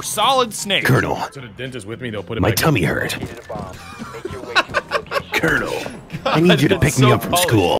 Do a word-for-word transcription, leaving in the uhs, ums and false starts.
for solid snake. Colonel, So the dentist with me, they'll put it my back tummy in. hurt. Located a bomb. Make your way to its location. Colonel, I need you to that's pick me so up from polished. school.